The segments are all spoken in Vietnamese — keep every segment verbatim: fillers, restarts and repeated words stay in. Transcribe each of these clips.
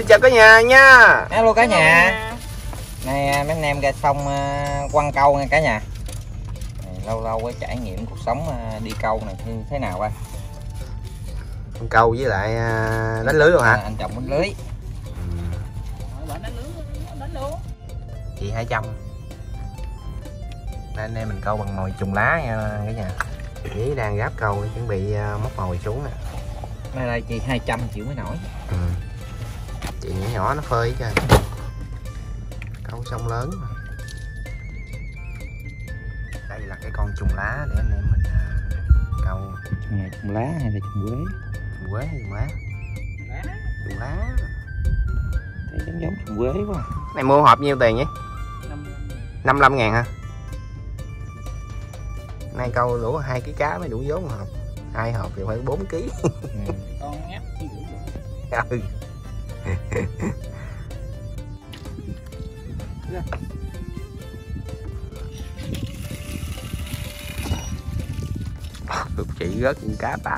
chào cả nhà nha. Hello cả nhà. Nay mấy anh em ra sông quăng câu nha cả nhà. Này, lâu lâu cái trải nghiệm cuộc sống đi câu này như thế nào ba? Quăng câu với lại đánh lưới luôn hả? À, anh chồng đánh lưới. Chị hai trăm. Đây anh em mình câu bằng mồi trùng lá nha cả nhà. Chị đang gáp câu chuẩn bị móc mồi xuống nè. Nay đây chị hai trăm chịu mới nổi. Ừ. Chị nhỏ nhỏ nó phơi cho câu sông lớn mà. Đây là cái con trùng lá để anh em mình câu. Trùng này trùng lá hay là trùng quế? Trùng quế hay trùng lá? Trùng lá. Thấy giống giống trùng quế quá. Này mua hộp nhiêu tiền nhỉ? năm mươi lăm ngàn hả? Nay câu đủ hai ký cá mới đủ vốn một hộp. Hai hộp thì phải bốn ký. Ừ. Con ngắt cái Ừ. Được chị rớt con cá táp.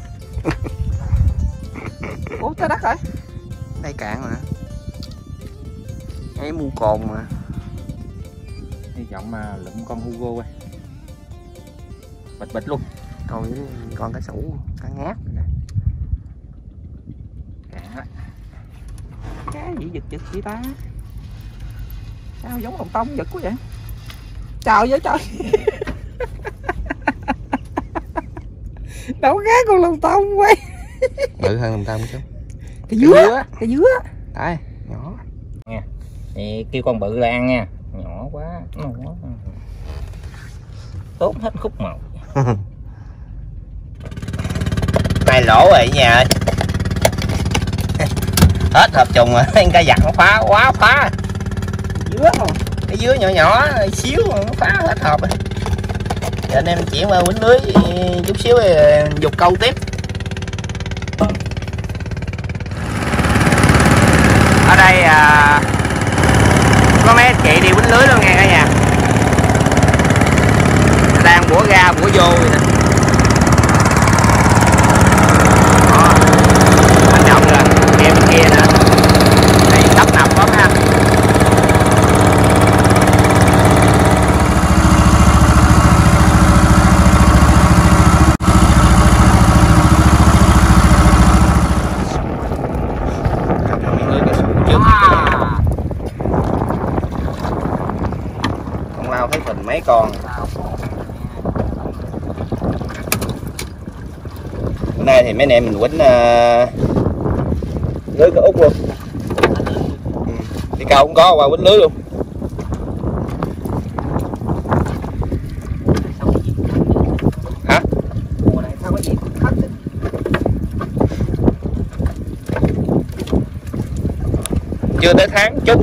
Ủa tới đất rồi. Đây cạn mà. Ấy mua cồn mà. Hy vọng mà lụm con Hugo quay. Bịch bịch luôn. Còn với con cá sủ, cá ngát. Cạn á. Cái gì giật giật vậy ta? Sao giống lồng tông giật quá vậy? Trời với trời. Đâu khác con lồng tông quay. Bự hơn lồng tông chứ. Cái dứa, cái dứa. Đây, nhỏ. Nha. Thì kêu con bự là ăn nha. Nhỏ quá, nó quá. Tốn hết khúc màu. Này lỗ rồi nhà ơi. Hết hộp trùng rồi, cá giặt nó phá quá phá. Dứa không? Cái dứa nhỏ nhỏ xíu nó phá hết hộp rồi. Giờ anh em chuyển qua quýnh lưới chút xíu rồi dục câu tiếp. Ở đây à, có mấy chị đi quýnh lưới luôn nghe cả nhà. Đang bủa ra bủa vô vậy nè. Đó. Anh trọng rồi, kia bên kia nữa. Đây tấp nập có ha. Con lao thấy phình mấy con. Bữa nay thì mấy anh em mình quýnh uh, lưới có út luôn. Ừ. Đi cao cũng có qua quýnh lưới luôn. Hả? Chưa tới tháng trúng.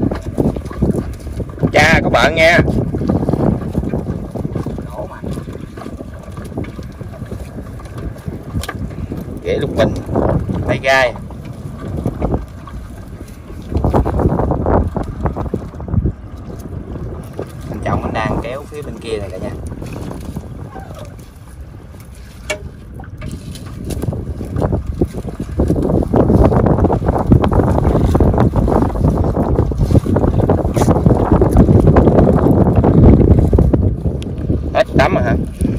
Cha có bạn nha. Ghế lục bình, tay gai. Anh chồng anh đang kéo phía bên kia này cả nhà. Hết tắm rồi hả?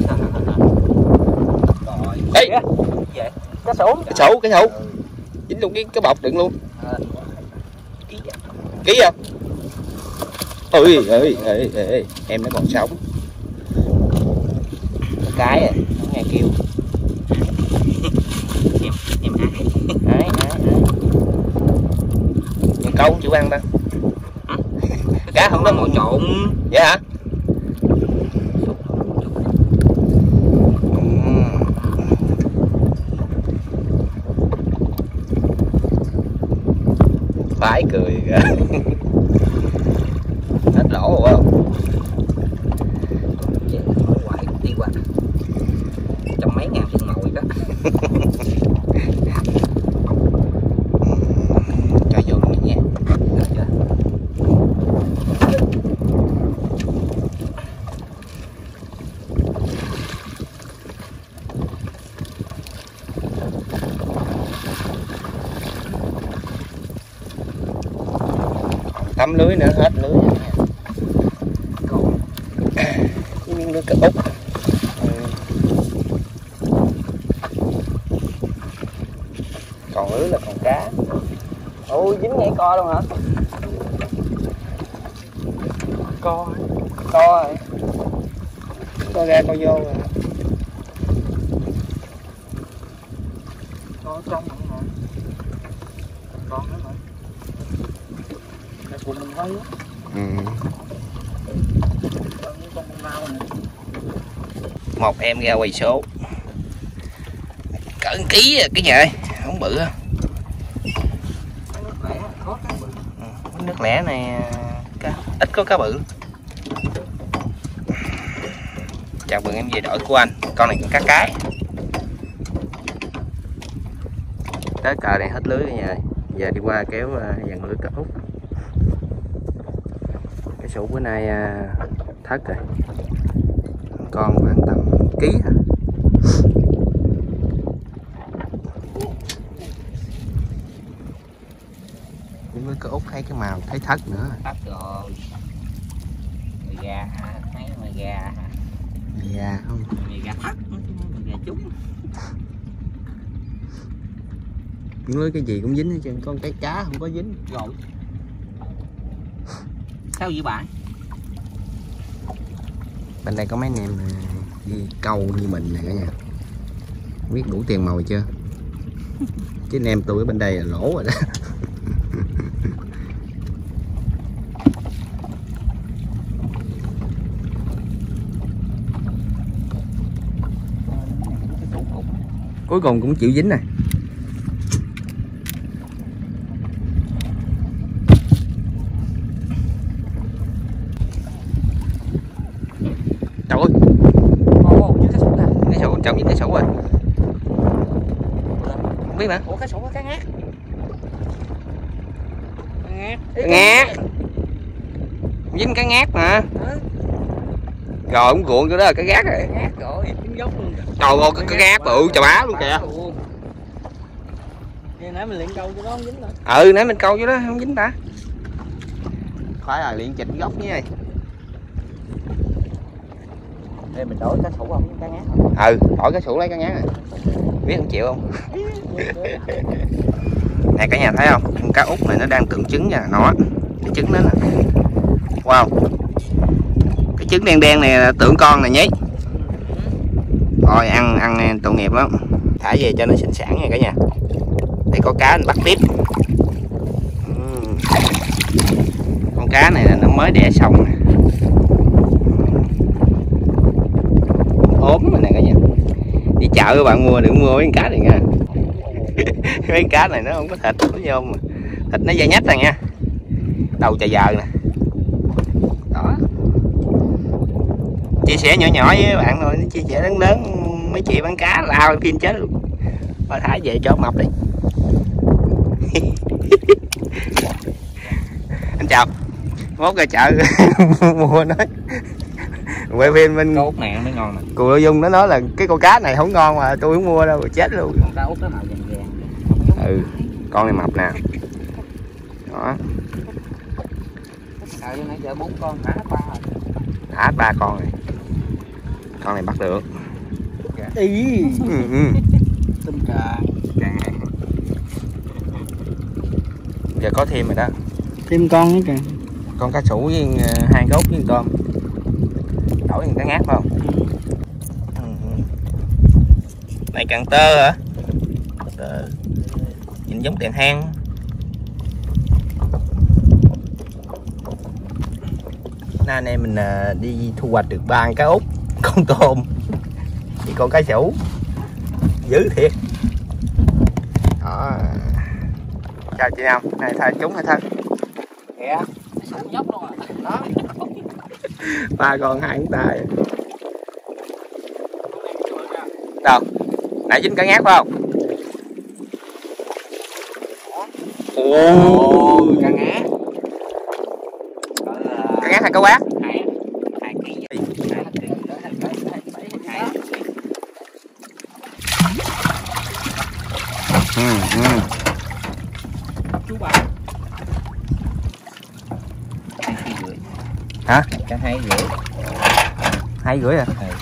Ê! Cá sấu. Cái sấu, cái sấu. Dính luôn cái cái bọc đựng luôn. Ký không? Ôi ơi ơi ơi, em nó còn sống. Cái à, không nghe kêu. Em em ai? Đấy, đấy, đấy. Con câu chịu ăn ta. Cá không nó mồi trộn. Vậy hả? Phải cười kìa. Hết lỗ rồi không? Hoài đi qua. Trăm mấy ngàn chân mồi đó. Cho vô luôn nha. Tấm lưới nữa hết lưới rồi nha. Còn cái miếng lưới cá út. Ừ. Còn lưới là còn cá. Ôi dính nhảy co luôn hả? Co co rồi. Co ra co vô rồi. Có trong nữa mà. Con nữa mà. Này cùng mình thấy á. Ừ. Con con lao này. Một em ra quay số. Cỡ ký à cái nhà ơi, không bự á. Nước lẻ có cá bự. Ừ, nước lẻ này cá, ít có cá bự. Chào mừng em về đội của anh. Con này cá cái. Tới cờ này hết lưới rồi nha. Giờ đi qua kéo dàn lưới cá út. Cái sủ bữa nay thất rồi. Con khoảng tầm ký hả? Những lưới cá út thấy cái màu thấy thất nữa. Thất rồi. Người gà hả? Thấy người gà hả? Người gà không? Người gà thất. Người gà trúng. Những lưới cái gì cũng dính hết trơn, con cái cá không có dính. Rồi. Sao vậy bạn? Bên đây có mấy anh em đi câu như mình nè cả nhà. Biết đủ tiền mồi chưa? Chứ anh em tôi ở bên đây là lỗ rồi đó. Cuối cùng cũng chịu dính này. Trời ơi. Ồ, với cái sủ nè. Cái sủ trong những cái sủ rồi. Không biết nữa. Ủa cái sủ có cá ngát. Cá ngát. Cá ngát. Dính cá ngát mà. Hả? Rồi ông cuộn cho đó là cá gác rồi. Cá ngát rồi, trứng gốc luôn. Trời ơi cái cá gác bự chà bá luôn kìa. Vậy nãy mình luyện câu cho nó không dính rồi. Ừ nãy mình câu cho đó không dính ta. Phải là luyện chịch gốc với ơi. Đây mình đổi cá sủ không cá ngát không? Ừ đổi cái sủ lấy cá ngát này. Biết không chịu không? Nè cả nhà thấy không? Con cá út này nó đang tượng trứng nha, nó cái trứng đó nè. Wow. Cái trứng đen đen này là tượng con này nhí. Rồi ăn ăn tội nghiệp lắm. Thả về cho nó sinh sản nha cả nhà. Để có cá mình bắt tiếp. Uhm. Con cá này là nó mới đẻ xong nè. Ốm rồi nè cả nhà. Đi chợ các bạn mua đừng mua mấy con cá này nha. Mấy cá này nó không có thịt nó vô mà. Thịt nó dai nhách rồi nha. Đầu chà giờ nè. Đó. Chia sẻ nhỏ nhỏ với bạn thôi, chia sẻ lớn lớn mấy chị bán cá lao phim chết luôn. Thôi thả về cho mập đi. Anh chào. Mốt ra chợ mua nói. Quay phim mình Cá út này mới ngon nè. cô Dung nó nói là cái con cá này không ngon mà tôi không mua đâu, chết luôn. Con cá út nó màu vàng vàng. Ừ, con này mập nè. Đó. Trời ơi nãy giờ bốn con thả ba rồi. Thả ba con này. Con này bắt được. Ý. Ừ, ừ. Tôm càng. Càng. Giờ có thêm rồi đó. Thêm con nữa kìa. Con cá sủ với hai gốc với tôm. Đổi thành cá ngát phải không? Ừ. Này càng tơ hả? Tơ. Nhìn giống đèn hang. Nay anh em mình đi thu hoạch được ba con cá út, con tôm, thì con cá sủ dữ thiệt. Đó. Chào chị Năm, này thay chúng hay thân? Kìa, sủ nhóc luôn à. Đó. Ba con hai con tay. Đâu? Nãy dính cá ngát phải không? Ồ, cá ngát. cá ngát hay cá quát? Hai hai ký. Ừ, ừ. Chú bà. hai rưỡi. Hai rưỡi à? Ừ.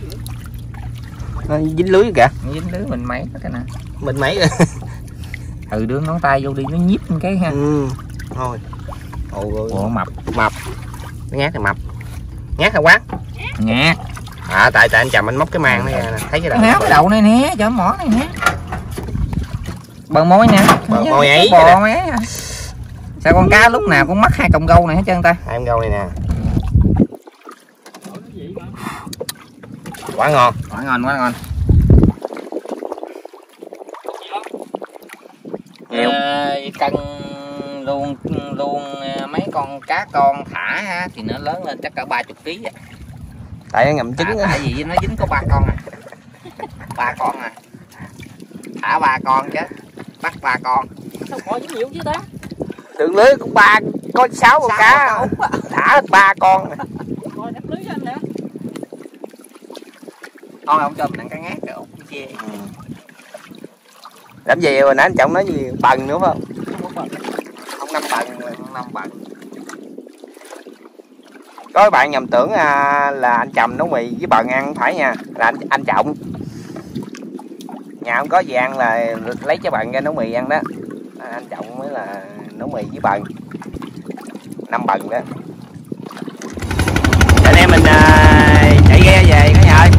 Nó dính lưới kìa. Nó dính lưới mình mấy cái nè. Mình mấy rồi. Ừ, đưa ngón tay vô đi nó nhíp cái ha. Ừ. Thôi. Ồ, Ồ mập. Mập. Nó nhát thì mập. Nhát hả Quán? Nhát. À tại tại anh chầm anh móc cái mang nó ra nè, thấy cái đầu. Háo cái đầu này nè, cho mỏ này nè. Bờ môi nè. Bờ môi ấy. Bò mé. Sao con cá lúc nào cũng mắc hai cọng gâu này hết trơn ta? Hai cọng gâu này nè. Quá ngon. Quá ngon, quá ngon. Nhiều. À, cân luôn luôn mấy con cá con thả ha, thì nó lớn lên chắc cả ba chục ký vậy. Tại nó ngậm trứng. À, tại vì nó dính có ba con à. Ba con à. Thả ba con chứ. Bắt ba con. Sao có dính nhiều chứ ta? Đường lưới cũng ba, có sáu con cá. Thả ba con. Coi đắp lưới cho anh nè. Thôi ông cho mình ăn cá ngát rồi ông chê. Ừ. Làm gì hồi nãy anh Trọng nói gì bần nữa phải không? Không có bần. Không năm bần, không năm bần. Có các bạn nhầm tưởng à, là anh Trầm nấu mì với bần ăn, phải nha, là anh, anh Trọng. Nhà không có gì ăn là lấy cái bần ra nấu mì ăn đó. À, anh Trọng mới là nấu mì với bần. Năm bần đó. Anh em mình à, chạy ghe về cả nhà ơi.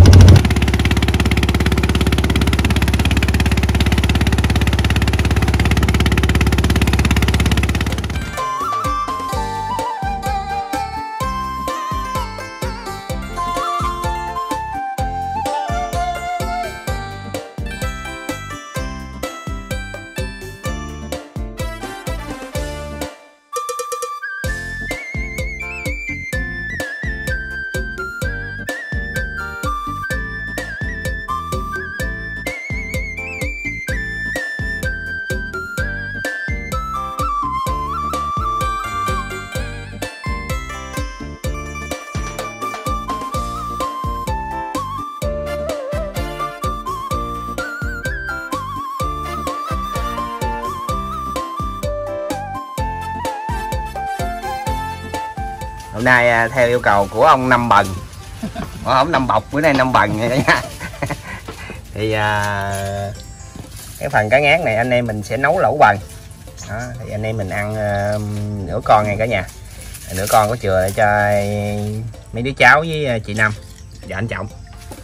Hôm nay theo yêu cầu của ông Năm Bần, ông Năm Bọc, bữa nay Năm Bần nha cả nhà. Thì à, cái phần cá ngát này anh em mình sẽ nấu lẩu bần. Đó, thì anh em mình ăn uh, nửa con nha cả nhà. Nửa con có chừa để cho mấy đứa cháu với chị Năm và anh Trọng.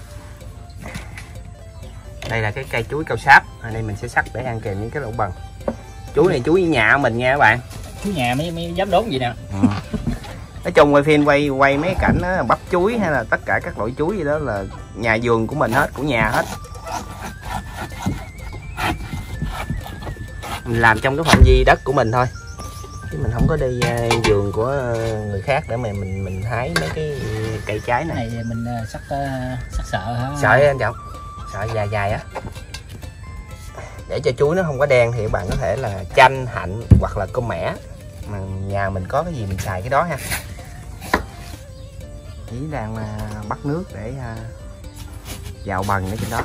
Đây là cái cây chuối cao sáp, anh em mình sẽ sắc để ăn kèm những cái lẩu bần. Chuối này chuối nhà của mình nha các bạn. Chuối nhà mấy mấy dám đốn gì nè. Ừ. Nói chung quay phim quay quay mấy cảnh đó, bắp chuối hay là tất cả các loại chuối gì đó là nhà vườn của mình hết, của nhà hết. Mình làm trong cái phạm vi đất của mình thôi, chứ mình không có đi uh, vườn của người khác để mà mình mình hái mấy cái cây trái này. Cái này mình uh, sắc uh, sắc sợ hả? Sợ anh Trọng, sợ dài dài á. Để cho chuối nó không có đen thì các bạn có thể là chanh, hạnh hoặc là cơm mẻ, mà nhà mình có cái gì mình xài cái đó ha. Chỉ đang uh, bắt nước để uh, vào bần ở trên đó.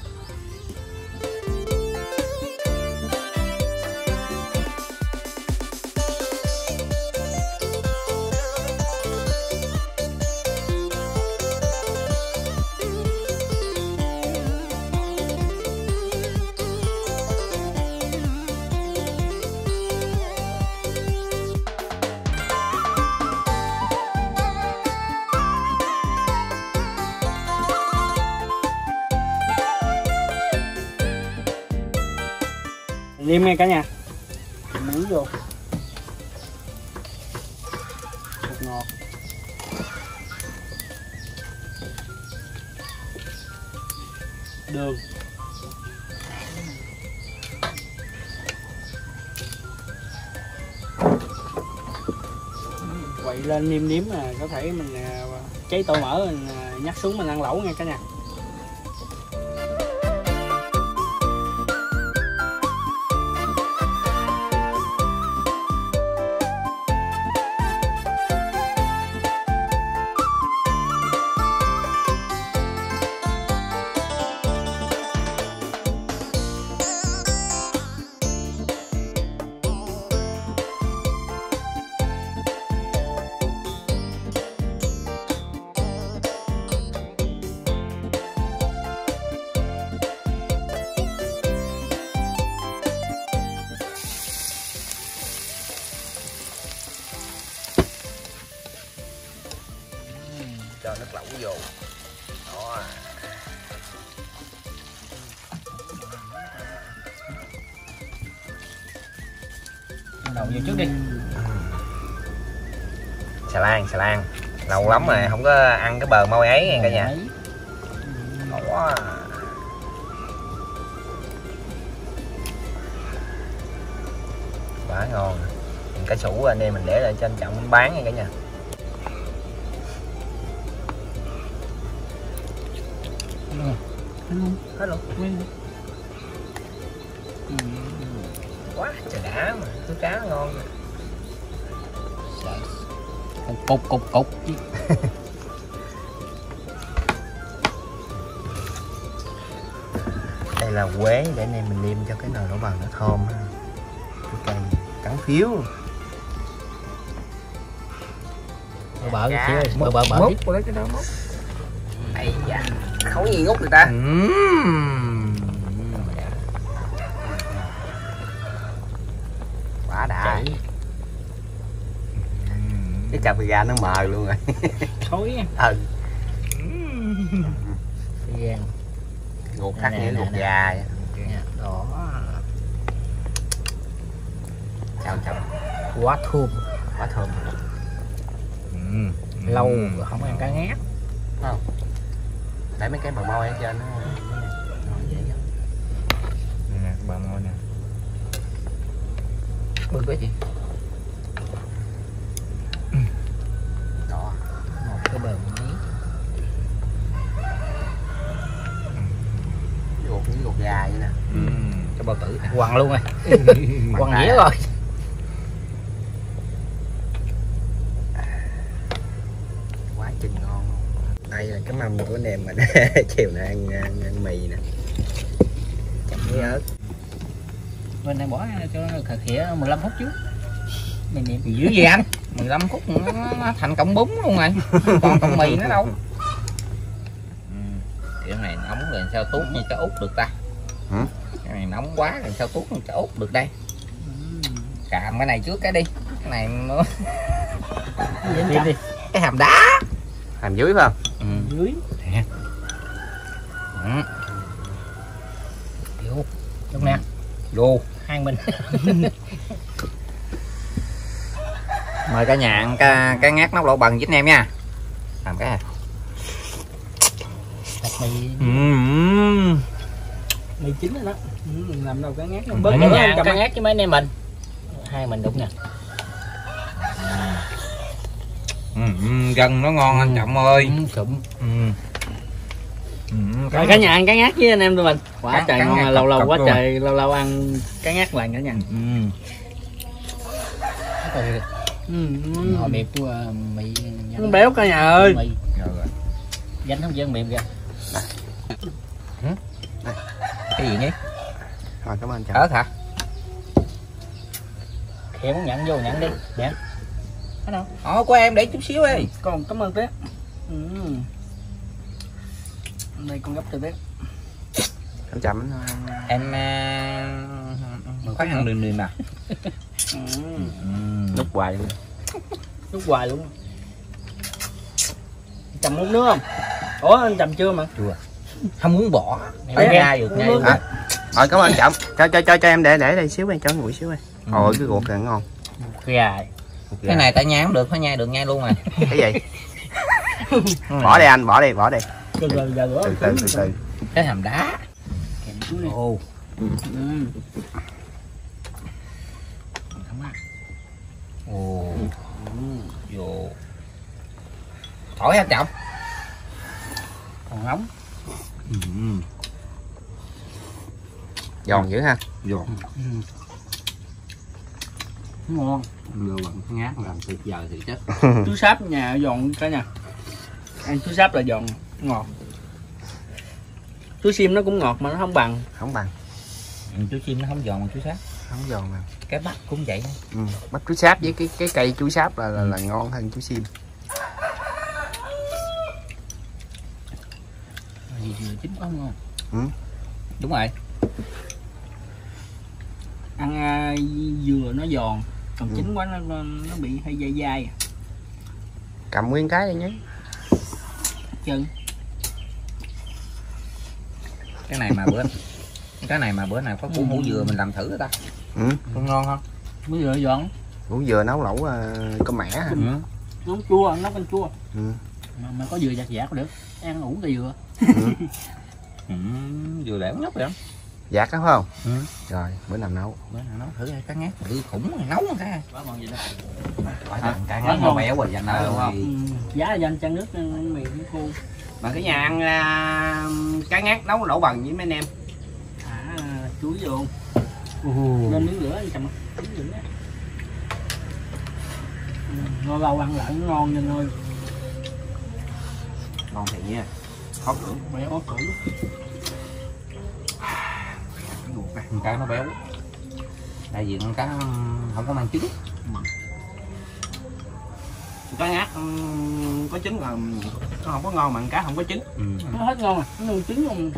Nêm nghe cả nhà. Muối vô. Bột ngọt. Đường. Quậy lên nêm nếm là có thể mình cháy tô mỡ mình nhắc xuống mình ăn lẩu nha cả nhà. vô. Đó. Đầu vô trước đi. Xà lan, xà lan. Lâu lắm rồi không có ăn cái bờ môi ấy nha cả nhà. Ngon quá. Quá ngon. Cá sủ anh em mình để lại trên chậu mình bán nha cả nhà. Hết luôn. Quá trời đã mà, thứ cá ngon. Cục cục cục. Đây là quế để anh em mình nêm cho cái nồi lẩu bần nó thơm ha. Cái cây cắn phiếu. Bờ bờ xíu, bờ bờ bờ. Múc lấy cái đó múc. Ây da, khấu gì ngút người ta. Uhm. Quá đã. Cái chà gà nó mờ luôn rồi. Thối á. Ừ. Gan. Ruột thắt như ruột gà vậy. Đó. Chào chào. Quá thơm. Quá thơm. Ừ. Lâu rồi không ăn cá ngát. Không. Để mấy cái bờ môi ở trên nó ngon dễ lắm. Nè, bờ môi nè. Bự quá chị. Đó. Một cái bờ miếng. Ruột với ruột gà vậy nè. Ừ. Cái bao tử nè. Quằn luôn rồi. Quằn dĩa rồi. Quá chừng ngon. Đây là cái mâm của anh em mình. Chiều nay ăn, ăn, ăn mì nè. Chấm với ớt. Bên này bỏ cho nó khờ khịa mười lăm phút chứ. Mày niệm gì dữ gì anh? mười lăm phút nó, nó thành cọng bún luôn rồi. Còn cọng mì nữa đâu. Ừ. Cái này nóng rồi sao tuốt như cho út được ta? Hả? Cái này nóng quá rồi sao tuốt như cho út được đây? Cạm cái này trước cái đi. Cái này nó Đi đi. cái hàm đá. Hàm dưới phải không? Ừ. Dưới. Nè. Ừ. Vô. Lúc nè. Vô. Hai mình. Mời cả nhà ăn cá, cá ngát nấu lẩu bần với anh em nha. Làm cái này. Mì. Ừ. Mì chín rồi đó. Ừ, làm đâu cá ngát nó Bớt bớt nữa, nữa ăn cá cá ngát với mấy anh em mình. Hai mình đúng nè. Ừ, ừ, gân nó ngon anh Trọng ơi. Ừ, sụm. Ừ. Ừ, Rồi cả nhà ăn cá ngát với anh em tụi mình. Quá Cá- trời cá ngon, ngát lâu lâu cọc quá luôn. trời lâu lâu ăn cá ngát lần cả nhà. Ừ. Ừ. Họ đẹp của mì Nó béo cả nhà ơi. mì Rồi rồi. dánh không dân mềm kìa. Cái gì nhỉ? Rồi cảm ơn chào. Ớt hả? Khéo muốn nhận vô nhận đi nè. Thấy đâu? Ồ, của em để chút xíu đi. Con cảm ơn bé. Ừ. Đây con gấp cho bé. Chậm chậm. Em uh, có ăn đường đường nè. Ừ. Ừ. Lúc hoài luôn. Lúc hoài luôn. Chầm muốn nước không? Ủa anh chầm chưa mà? Chưa. Không muốn bỏ. Bé. Phải ra được Uống ngay nước luôn. hả? Rồi cảm ơn chậm. Cho cho cho cho em để để đây xíu đây cho nguội xíu đây. Ừ. Ôi cái ruột này ngon. Gà. Cái này tại nhai không được, phải nhai được nhai luôn rồi. Cái gì? Bỏ đi anh, bỏ đi, bỏ đi. Từ từ giờ nữa. Từ từ từ từ. Cái hàm đá. Ồ. Ừ. Ồ. Vô. Thổi hả Trọng? Còn nóng. Ừ. Giòn dữ ha. Giòn. Ngon. Lừa bằng ngát làm tuyệt vời thì chết. Chú sáp nhà giòn cả nhà. Ăn chú sáp là giòn, ngọt. Chú sim nó cũng ngọt mà nó không bằng. Không bằng. Ừ, chú chim nó không giòn mà chú sát. Không giòn nào. Cái bắp cũng vậy. Ừ. Bắp chú sáp với cái cái cây chú sáp là là, là ngon hơn chú sim. Gì gì chín quá ngon. Ừ. Đúng rồi. Ăn à, dừa nó giòn, còn ừ. chín quá nó nó bị hơi dai dai. Cầm nguyên cái đi nhé. chân. Cái này mà bữa cái này mà bữa nào có củ hủ dừa mình làm thử ta. Ừ. Có ngon không? Mới vừa dọn. Củ dừa nấu lẩu uh, cơm mẻ. Ừ. Nấu chua, nấu canh chua. Ừ. Mà, mà có dừa dạt dạt được. Ăn ủ cây dừa. Ừ. Ừ, dừa lẻo nhóc vậy. Dạt đó phải không? Ừ. Rồi bữa nào nấu. Bữa nào nấu thử cá ngát tự khủng rồi nấu ra. Quá ngon vậy đó. Phải là cá ngát nó béo rồi dành Ừ, đâu. ừ. Giá là danh chan nước mì cũng khô. Mà cái nhà ăn uh, cá ngát nấu lẩu bần với mấy anh em. Thả chuối vô. Lên miếng lửa cầm miếng lửa. Lâu lâu ăn lại nó ngon nha ơi. Ngon thiệt nha. Khó cưỡng. Béo khó cưỡng. Cá nó béo. Đại diện con cá không có mang trứng. Cá ngát um, có trứng là nó không có ngon mà cá không có trứng. Ừ. Nó hết ngon rồi, nó nuôi trứng không.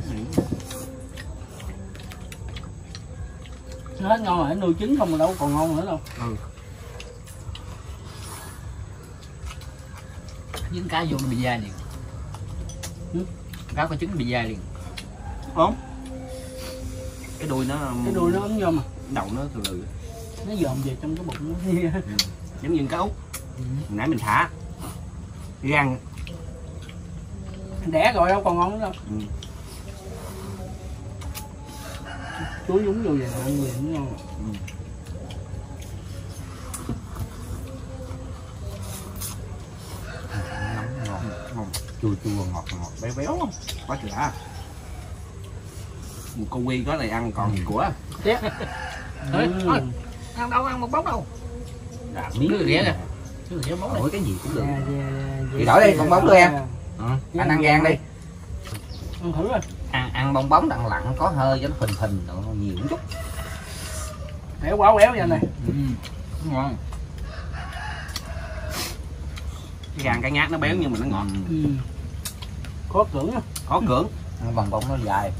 Nó hết ngon rồi, nó nuôi trứng không mà đâu còn ngon nữa đâu. Ừ. Dính cá vô nó bị dai liền. Ừ. Cá có trứng bị dai liền. Không? Cái đuôi nó Cái đuôi nó ấm vô mà. đầu nó từ từ. Nó dòm về trong cái bụng nó. Ừ. Giống như cá út. Ừ. Hồi nãy mình thả đi ăn. Đẻ rồi đâu còn ngon nữa đâu. Ừ. Chuối nhúng vô về ăn liền nó ngon. Ừ. Nóng ngon, ngon. Chua chua ngọt ngọt béo béo không? Quá trời đã. Một con quy có này ăn còn gì của. Chết. Thôi, thôi. Ăn đâu ăn một bóng đâu. Miếng rẻ nè. Chứ rẻ bóng đổi cái gì cũng được. Thì Thì đổi đi con bóng đưa em. Ừ. Anh ăn gan đi. Ăn thử rồi. Ăn ăn bong bóng đặng lặn có hơi cho nó phình phình nhiều một chút. Béo quá béo vậy này. Ừ. Ngon. Cái gan cá ngát nó béo nhưng mà nó ngọt. Ừ. Khó cưỡng á. Khó cưỡng. Bong bóng nó dài.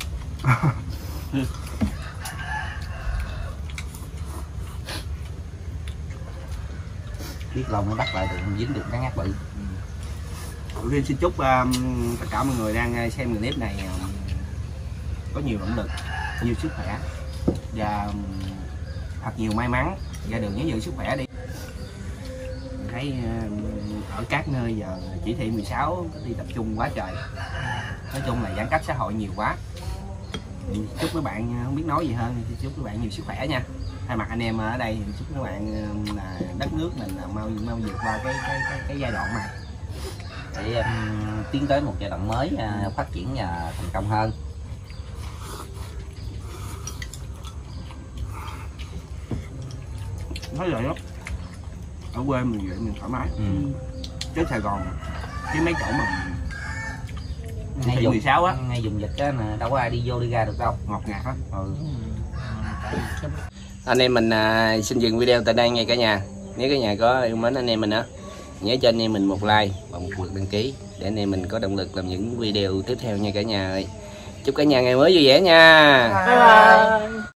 Biết lâu mới bắt lại được dính được cá ngát bự. Đầu tiên xin chúc um, tất cả mọi người đang xem clip này um, có nhiều động lực, nhiều sức khỏe và um, thật nhiều may mắn. Ra đường nhớ giữ sức khỏe đi. Mình thấy um, ở các nơi giờ chỉ thị mười sáu đi tập trung quá trời. Nói chung là giãn cách xã hội nhiều quá. Chúc các bạn không biết nói gì hơn thì chúc các bạn nhiều sức khỏe nha. Thay mặt anh em ở đây thì chúc các bạn là đất nước mình là mau mau vượt qua cái cái cái, cái giai đoạn này Để um, tiến tới một giai đoạn mới uh, phát triển và thành công hơn. nói vậy đó. Ở quê mình vậy mình thoải mái. Ừ. Chứ Sài Gòn chứ mấy chỗ mà Ngay thị dùng mười sáu á, ngay dùng dịch á đâu có ai đi vô đi ra được đâu. ngọt ngạt á. Ừ. Anh em mình à, xin dừng video tại đây nha cả nhà. Nếu cả nhà có yêu mến anh em mình á, nhớ cho anh em mình một like và một lượt đăng ký để anh em mình có động lực làm những video tiếp theo nha cả nhà ơi. Chúc cả nhà ngày mới vui vẻ nha. Bye bye.